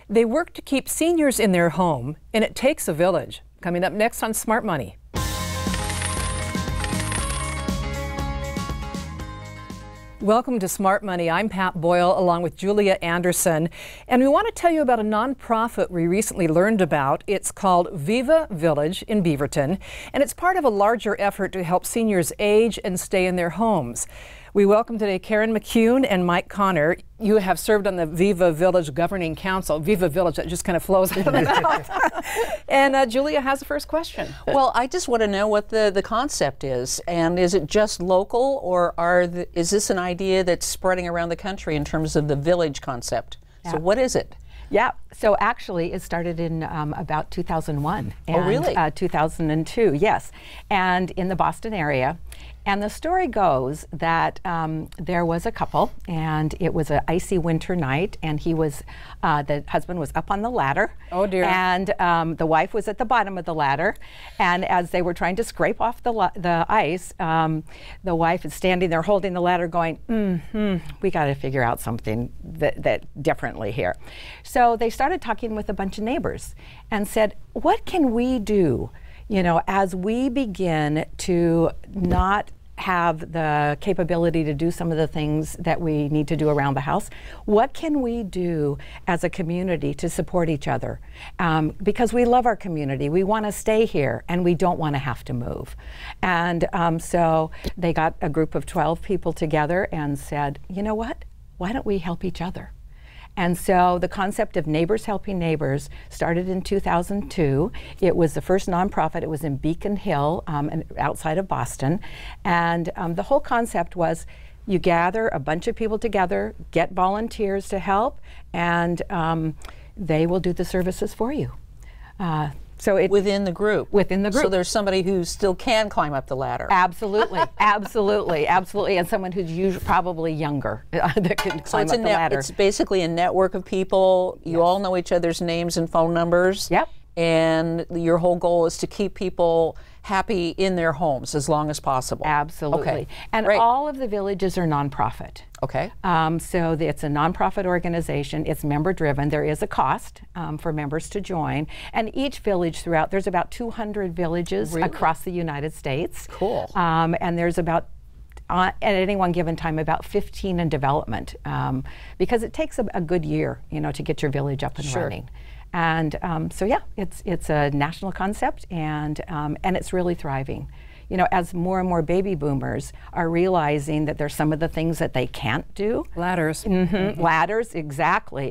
They work to keep seniors in their home, and it takes a village. Coming up next on Smart Money. Welcome to Smart Money. I'm Pat Boyle along with Julia Anderson, and we want to tell you about a nonprofit we recently learned about. It's called Viva Village in Beaverton, and it's part of a larger effort to help seniors age and stay in their homes. We welcome today Karen McCune and Mike Connor. You have served on the Viva Village Governing Council. Viva Village, that just kind of flows out of the mouth. And Julia has the first question. Well, I just want to know what the concept is, and is it just local, or is this an idea that's spreading around the country in terms of the village concept? Yeah. So what is it? Yeah, so actually it started in about 2001. And, oh, really? 2002, yes, and in the Boston area. And the story goes that there was a couple, and it was an icy winter night, and the husband was up on the ladder. Oh dear. And the wife was at the bottom of the ladder, and as they were trying to scrape off the ice, the wife is standing there holding the ladder going, we got to figure out something that differently here. So they started talking with a bunch of neighbors and said, what can we do, you know, as we begin to not have the capability to do some of the things that we need to do around the house? What can we do as a community to support each other? Because we love our community, we want to stay here, and we don't want to have to move. And so they got a group of 12 people together and said, you know what, why don't we help each other? And so the concept of Neighbors Helping Neighbors started in 2002. It was the first nonprofit. It was in Beacon Hill, outside of Boston. And the whole concept was you gather a bunch of people together, get volunteers to help, and they will do the services for you. Within the group? Within the group. So there's somebody who still can climb up the ladder? Absolutely, absolutely, absolutely. And someone who's usually probably younger that can climb up the ladder. It's basically a network of people. You all know each other's names and phone numbers. Yep. And your whole goal is to keep people happy in their homes as long as possible. Absolutely. Okay. And Great. All of the villages are nonprofit. Okay. So it's a nonprofit organization. It's member driven. There is a cost for members to join. And each village there's about 200 villages across the United States. Cool. And there's about at any one given time about 15 in development, because it takes a good year, you know, to get your village up and running. And so yeah, it's a national concept, and it's really thriving. You know, as more and more baby boomers are realizing that there's some of the things that they can't do. Ladders. Mm-hmm. Ladders, exactly.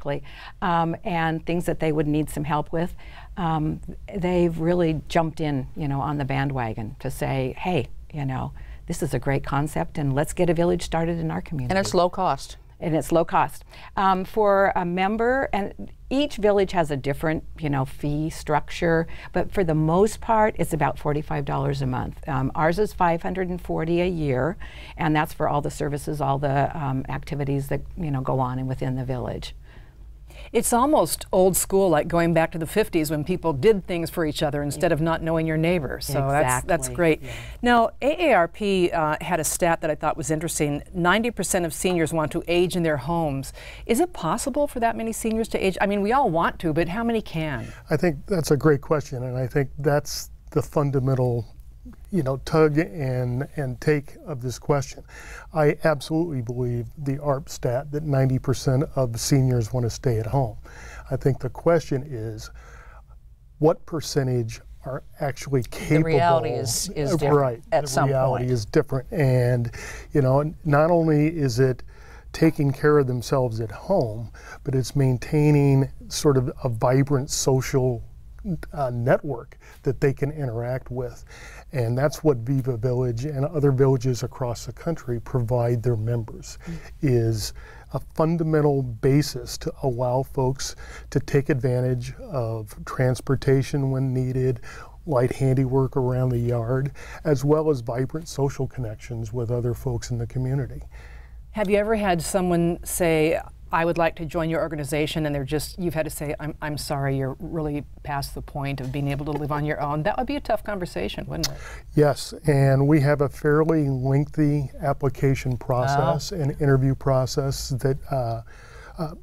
And things that they would need some help with. They've really jumped in, you know, on the bandwagon to say, hey, you know, this is a great concept, and let's get a village started in our community. And it's low cost. And it's low cost. For a member, and each village has a different, you know, fee structure, but for the most part, it's about $45 a month. Ours is $540 a year, and that's for all the services, all the activities that, you know, go on within the village. It's almost old school, like going back to the 50s when people did things for each other instead of not knowing your neighbor. So that's great. Yeah. Now, AARP had a stat that I thought was interesting. 90% of seniors want to age in their homes. Is it possible for that many seniors to age? I mean, we all want to, but how many can? I think that's a great question, and I think that's the fundamental, you know, tug and take of this question. I absolutely believe the ARP stat that 90% of seniors want to stay at home. I think the question is, what percentage are actually capable? The reality is different. Right. At some point. The reality is different, and you know, not only is it taking care of themselves at home, but it's maintaining sort of a vibrant social network that they can interact with. And that's what Viva Village and other villages across the country provide their members, is a fundamental basis to allow folks to take advantage of transportation when needed, light handiwork around the yard, as well as vibrant social connections with other folks in the community. Have you ever had someone say, I would like to join your organization, and you've had to say, I'm sorry, you're really past the point of being able to live on your own? That would be a tough conversation, wouldn't it? Yes, and we have a fairly lengthy application process and interview process that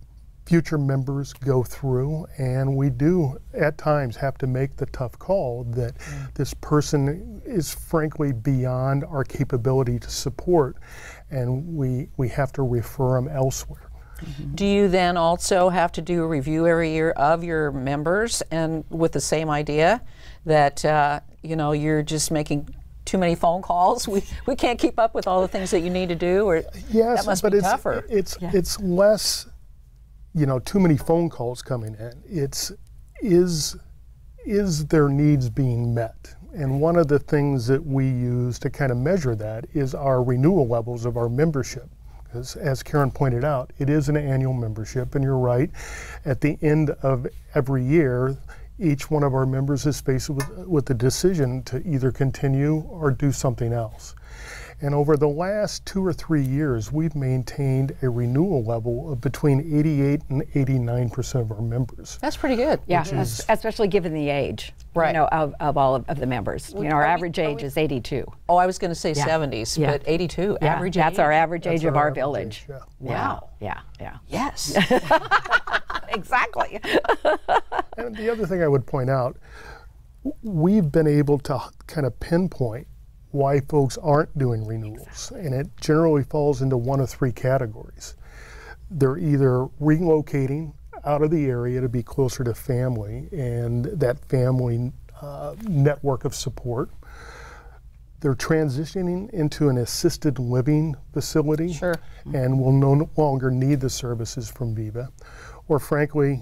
future members go through, and we do at times have to make the tough call that this person is frankly beyond our capability to support, and we have to refer them elsewhere. Do you then also have to do a review every year of your members, and with the same idea that you know, you're just making too many phone calls? We can't keep up with all the things that you need to do, or yes, that must but be tougher. It's less, you know, too many phone calls coming in. It's is their needs being met? And one of the things that we use to kind of measure that is our renewal levels of our membership. Because as Karen pointed out, it is an annual membership, and you're right, at the end of every year, each one of our members is faced with the decision to either continue or do something else. And over the last 2 or 3 years, we've maintained a renewal level of between 88 and 89% of our members. That's pretty good. Yeah, especially given the age, right, you know, of all of the members. You know, our average age is 82. Oh, I was going to say 70s, but 82, average age? That's our average age of our village. Yeah. Wow. Yeah. Yes. Exactly. And the other thing I would point out, we've been able to kind of pinpoint why folks aren't doing renewals, and it generally falls into one of 3 categories. They're either relocating out of the area to be closer to family and that family network of support. They're transitioning into an assisted living facility, Sure, and will no longer need the services from Viva. Or frankly,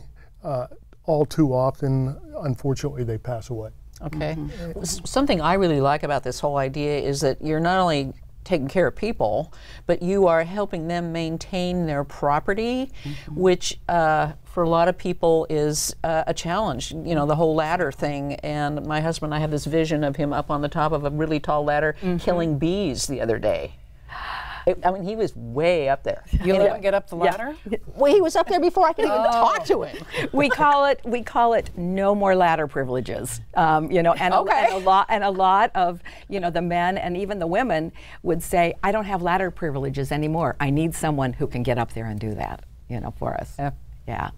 all too often, unfortunately, they pass away. okay. Something I really like about this whole idea is that you're not only taking care of people, but you are helping them maintain their property, which for a lot of people is a challenge, you know, the whole ladder thing. And my husband and I have this vision of him up on the top of a really tall ladder killing bees the other day. I mean, he was way up there. You let him get up the ladder? Well, he was up there before I could even talk to him. we call it no more ladder privileges. You know, and, Okay. and a lot of, you know, the men and even the women would say, I don't have ladder privileges anymore. I need someone who can get up there and do that, you know, for us. Yeah.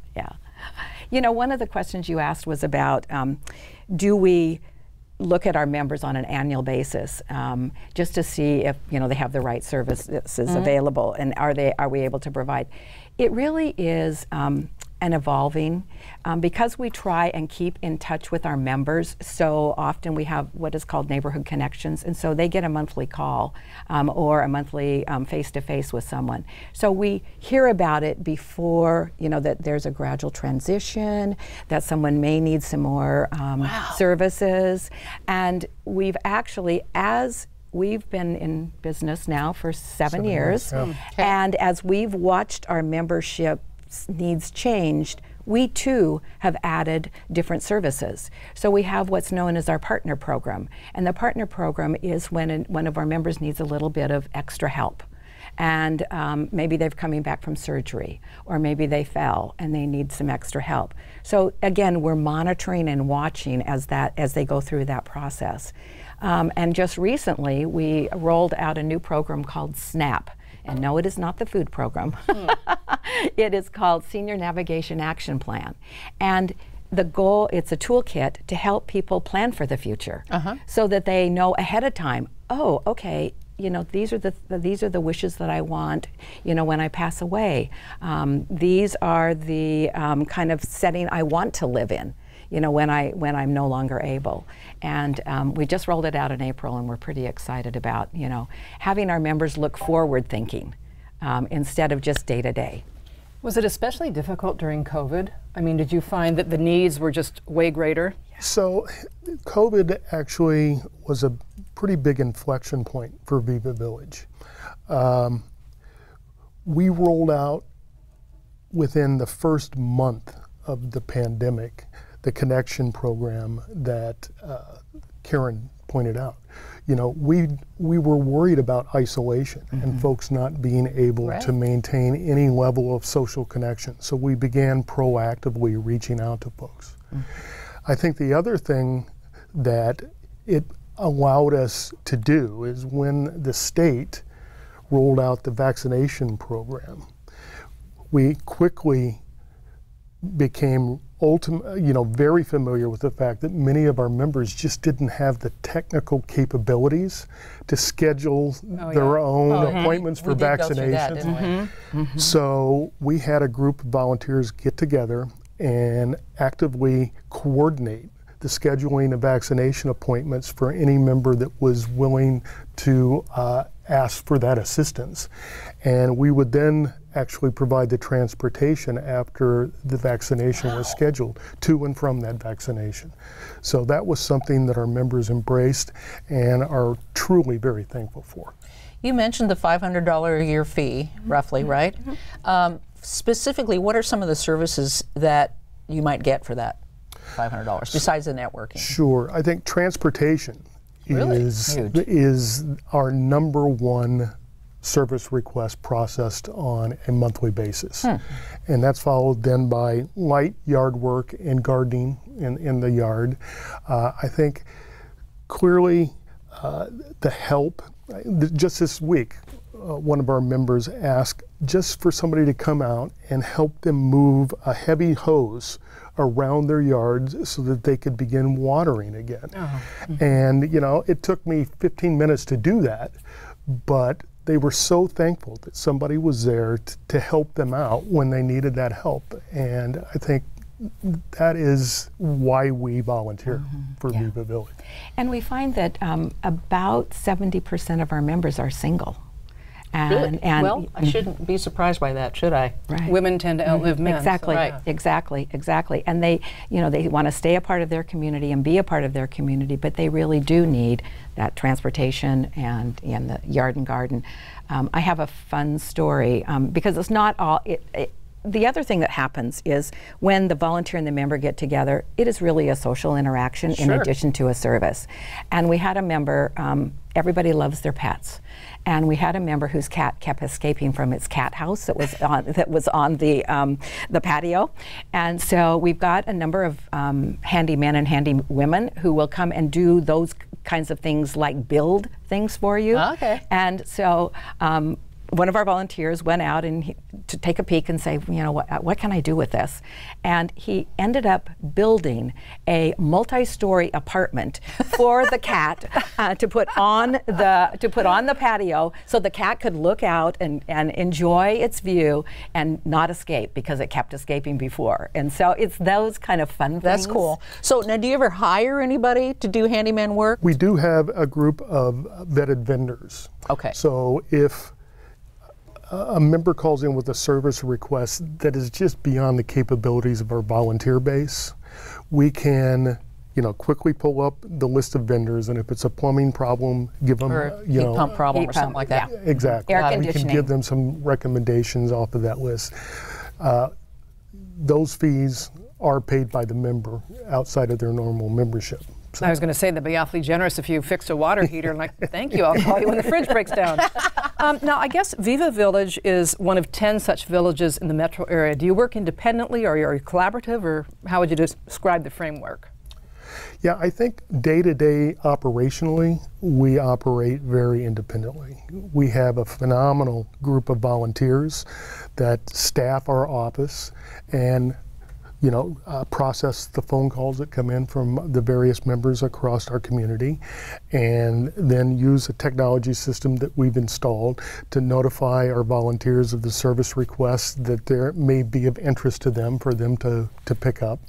You know, one of the questions you asked was about, do we look at our members on an annual basis, just to see if, you know, they have the right services available, and are we able to provide? It really is an evolving, because we try and keep in touch with our members. So often we have what is called neighborhood connections, and so they get a monthly call or a monthly face-to-face with someone. So we hear about it before, you know, that there's a gradual transition, that someone may need some more services, and we've actually, as we've been in business now for 7 years, and as we've watched our membership needs changed, we too have added different services. So we have what's known as our partner program, and the partner program is when one of our members needs a little bit of extra help, and maybe they're coming back from surgery, or maybe they fell and they need some extra help. So again, we're monitoring and watching as they go through that process. And just recently we rolled out a new program called SNAP. And no, it is not the food program. It is called Senior Navigation Action Plan. And the goal, it's a toolkit to help people plan for the future, so that they know ahead of time, oh, okay, you know, these are the wishes that I want, you know, when I pass away. These are the kind of setting I want to live in, you know, when I'm no longer able. And we just rolled it out in April, and we're pretty excited about, you know, having our members look forward thinking instead of just day to day. Was it especially difficult during COVID? I mean, did you find that the needs were just way greater? So COVID actually was a pretty big inflection point for Viva Village. We rolled out within the first month of the pandemic the connection program that Karen pointed out. You know, we were worried about isolation and folks not being able to maintain any level of social connection. So we began proactively reaching out to folks. I think the other thing that it allowed us to do is when the state rolled out the vaccination program, we quickly became very familiar with the fact that many of our members just didn't have the technical capabilities to schedule their own appointments for vaccinations. So we had a group of volunteers get together and actively coordinate the scheduling of vaccination appointments for any member that was willing to ask for that assistance. And we would then actually provide the transportation after the vaccination was scheduled to and from that vaccination. So that was something that our members embraced and are truly very thankful for. You mentioned the $500 a year fee, roughly, right? Specifically, what are some of the services that you might get for that $500 besides the networking? Sure. I think transportation is our #1 service request processed on a monthly basis. And that's followed then by light yard work and gardening in the yard. I think clearly the help, just this week, one of our members asked just for somebody to come out and help them move a heavy hose around their yards so that they could begin watering again. And it took me 15 minutes to do that, but they were so thankful that somebody was there to help them out when they needed that help. And I think that is why we volunteer for Viva Village. And we find that about 70% of our members are single. And well, I shouldn't be surprised by that, should I? Right. Women tend to outlive men. Exactly, So. exactly. And they, they want to stay a part of their community and be a part of their community, but they really do need that transportation and the yard and garden. I have a fun story because it's not all. The other thing that happens is when the volunteer and the member get together, it is really a social interaction in addition to a service. And we had a member, everybody loves their pets. And we had a member whose cat kept escaping from its cat house that was on the patio. And so we've got a number of handy men and handy women who will come and do those kinds of things, like build things for you. Okay. And so one of our volunteers went out to take a peek and say, what can I do with this? And he ended up building a multi-story apartment for the cat to put on the patio, so the cat could look out and enjoy its view and not escape, because it kept escaping before. And so it's those kind of fun things. That's cool. So now, do you ever hire anybody to do handyman work? We do have a group of vetted vendors. Okay. So if a member calls in with a service request that is just beyond the capabilities of our volunteer base, we can, quickly pull up the list of vendors, and if it's a plumbing problem, give them, heat pump problem or something like that. Exactly. Air We can conditioning. give them some recommendations off of that list. Those fees are paid by the member outside of their normal membership. So I was going to say, that'd be awfully generous if you fixed a water heater and thank you, I'll call you when the fridge breaks down. Now, I guess Viva Village is one of 10 such villages in the metro area. Do you work independently, or are you collaborative, or how would you describe the framework? Yeah, I think day-to-day operationally, we operate very independently. We have a phenomenal group of volunteers that staff our office and process the phone calls that come in from the various members across our community, and then use a technology system that we've installed to notify our volunteers of the service requests that there may be of interest to them for them to pick up.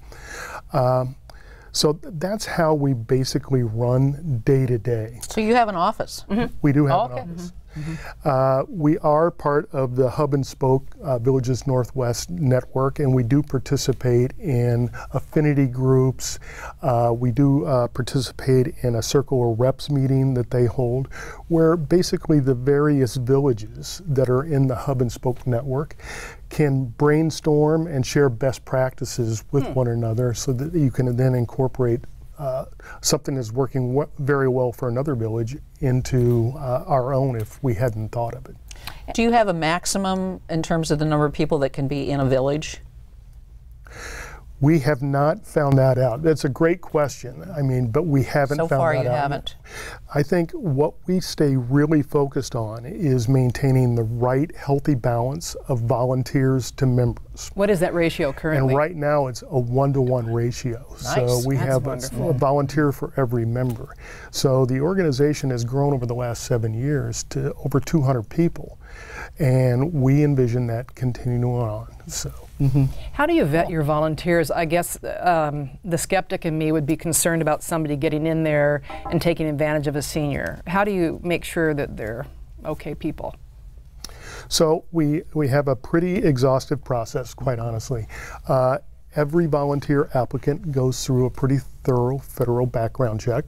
So that's how we basically run day to day. So you have an office? We do have an office. We are part of the Hub and Spoke Villages Northwest network, and we do participate in affinity groups. We do participate in a Circle of Reps meeting that they hold, where basically the various villages that are in the Hub and Spoke network can brainstorm and share best practices with one another, so that you can then incorporate something that's working very well for another village into our own if we hadn't thought of it. Do you have a maximum in terms of the number of people that can be in a village? We have not found that out. That's a great question. I mean, but we haven't So found far that you out. haven't. I think what we stay really focused on is maintaining the right healthy balance of volunteers to members. What is that ratio currently? And right now it's a 1-to-1 ratio. Nice. So we That's have wonderful. a volunteer for every member. So the organization has grown over the last 7 years to over 200 people. And we envision that continuing on. So. How do you vet your volunteers? I guess the skeptic in me would be concerned about somebody getting in there and taking advantage of a senior. How do you make sure that they're okay people? So we have a pretty exhaustive process, quite honestly. Every volunteer applicant goes through a pretty thorough federal background check.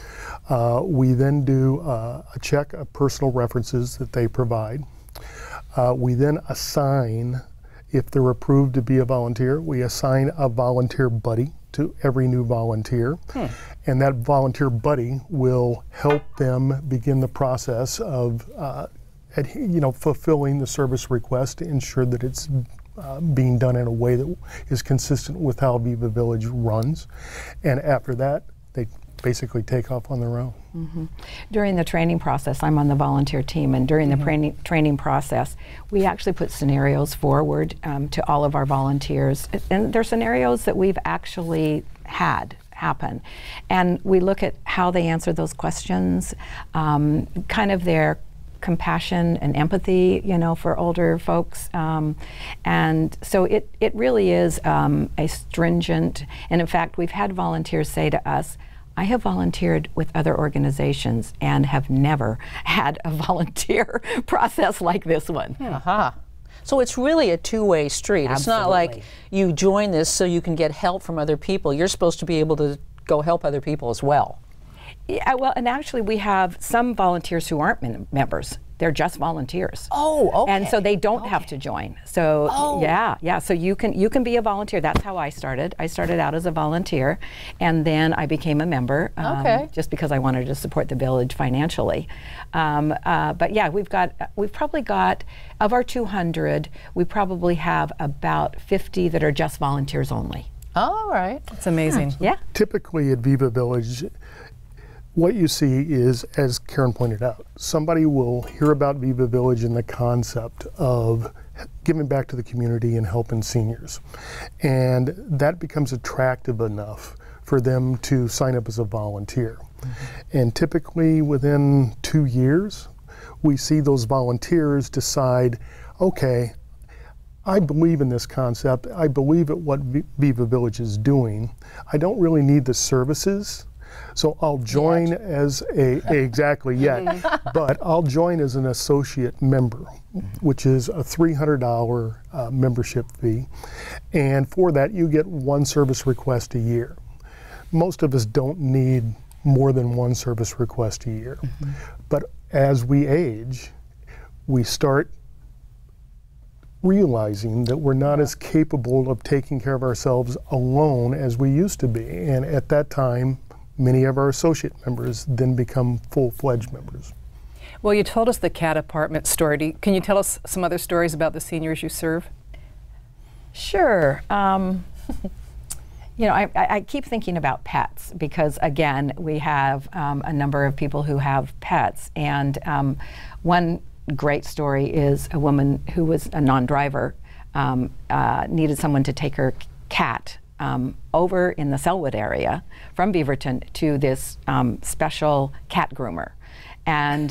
We then do a check of personal references that they provide. We then assign, if they're approved to be a volunteer, we assign a volunteer buddy to every new volunteer. And that volunteer buddy will help them begin the process of fulfilling the service request to ensure that it's being done in a way that is consistent with how Viva Village runs. And after that, they basically take off on their own. During the training process, I'm on the volunteer team, and during the training process, we actually put scenarios forward to all of our volunteers. And they're scenarios that we've actually had happen. And we look at how they answer those questions, kind of their compassion and empathy, for older folks. And so it really is a stringent, and in fact, we've had volunteers say to us, I have volunteered with other organizations and have never had a volunteer process like this one. So it's really a two-way street. Absolutely. It's not like you join this so you can get help from other people. You're supposed to be able to go help other people as well. Yeah, well, and actually we have some volunteers who aren't members. They're just volunteers. Oh, okay. And so they don't have to join. So yeah. So you can be a volunteer. That's how I started. I started out as a volunteer, and then I became a member. Just because I wanted to support the village financially. But yeah, we've probably got, of our 200, we probably have about 50 that are just volunteers only. All right. That's amazing. Yeah. Typically at Viva Village, what you see is, as Karen pointed out, somebody will hear about Viva Village and the concept of giving back to the community and helping seniors. And that becomes attractive enough for them to sign up as a volunteer. And typically within 2 years, we see those volunteers decide, okay, I believe in this concept. I believe at what Viva Village is doing. I don't really need the services. So I'll join as but I'll join as an associate member, which is a $300 membership fee. And for that, you get one service request a year. Most of us don't need more than one service request a year. But as we age, we start realizing that we're not as capable of taking care of ourselves alone as we used to be. And at that time, many of our associate members then become full-fledged members. Well, you told us the cat apartment story. Can you tell us some other stories about the seniors you serve? Sure. I keep thinking about pets because, again, we have a number of people who have pets. And one great story is a woman who was a non-driver, needed someone to take her cat over in the Selwood area from Beaverton to this special cat groomer. And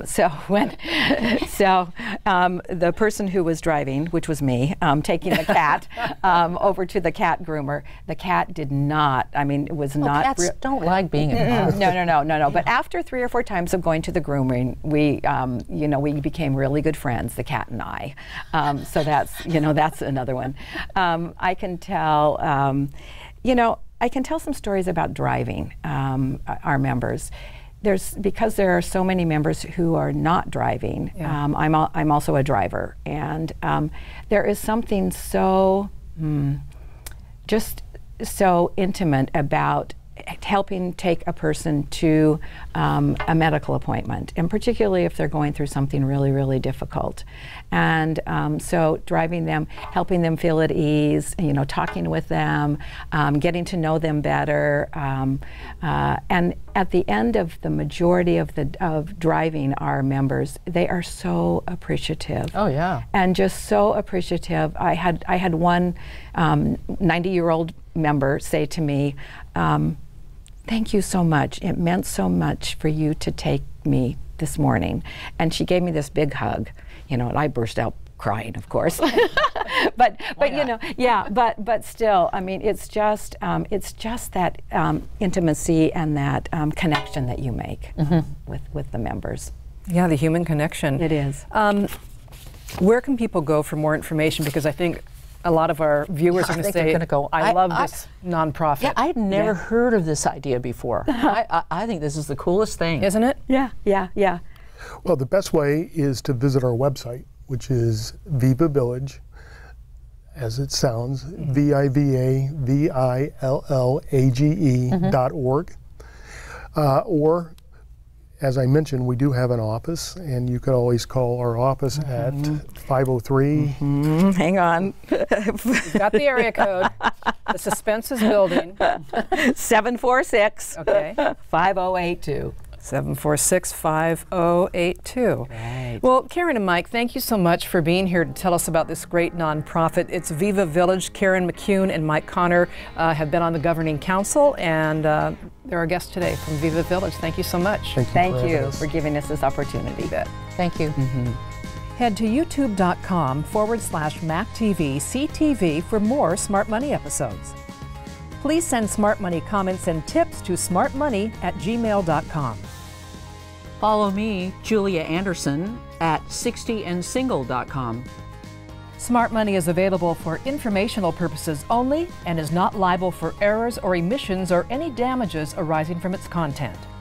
the person who was driving, which was me, taking the cat over to the cat groomer, the cat did not, it was not. Cats don't like being involved. No. But after 3 or 4 times of going to the grooming, we became really good friends, the cat and I. So that's another one. I can tell, I can tell some stories about driving our members. Because there are so many members who are not driving, I'm also a driver, and there is something so just so intimate about helping take a person to a medical appointment, and particularly if they're going through something really, really difficult. And so driving them, helping them feel at ease, you know, talking with them, getting to know them better, and at the end of the majority of driving our members, they are so appreciative. Oh yeah. And just so appreciative. I had one 90-year-old member say to me, "Thank you so much. it meant so much for you to take me this morning." And she gave me this big hug, you know, and I burst out crying, of course. but you know, yeah, but still, I mean, it's just that intimacy and that connection that you make with the members. Yeah, the human connection. It is. Where can people go for more information? Because I think a lot of our viewers are going to say, I love this nonprofit. Yeah, I'd never heard of this idea before. I think this is the coolest thing. Isn't it? Yeah, yeah, yeah. Well, the best way is to visit our website, which is Viva Village, as it sounds, VIVAVILLAGE.org. Or, as I mentioned, we do have an office, and you can always call our office at 503. Hang on. You've got the area code. The suspense is building. 746 Okay. 5082. 746-5082. Right. Well, Karen and Mike, thank you so much for being here to tell us about this great nonprofit. It's Viva Village. Karen McCune and Mike Connor have been on the governing council, and they're our guests today from Viva Village. Thank you so much. Thank you for giving us this opportunity. Thank you. Head to youtube.com/MacTVCTV for more Smart Money episodes. Please send Smart Money comments and tips to smartmoney@gmail.com. Follow me, Julia Anderson, at 60andsingle.com. Smart Money is available for informational purposes only and is not liable for errors or omissions or any damages arising from its content.